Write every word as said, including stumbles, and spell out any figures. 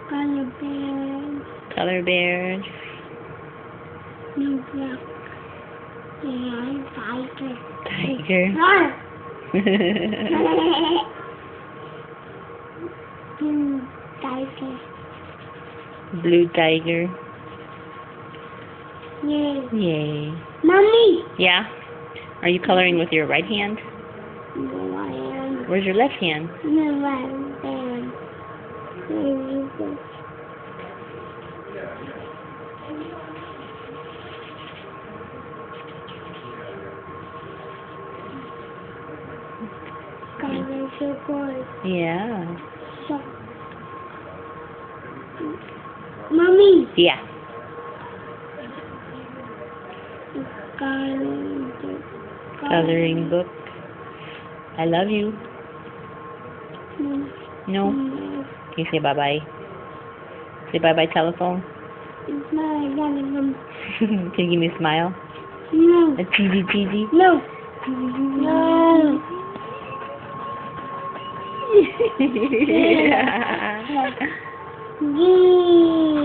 Color bear. Color bears. No black. And tiger. Tiger. Ah! Blue tiger. Blue tiger. Yay. Yay. Mommy! Yeah? Are you coloring with your right hand? No, I am. Where's your left hand? No, I am. Where is it? Color so good. Yeah. So. Mommy! Yeah. Color. Coloring book. I love you. No. No? No. Can you say bye-bye? Say bye-bye, telephone. It's not gonna Can you give me a smile? No. A cheesy cheesy? No. No. Yeah. Yay.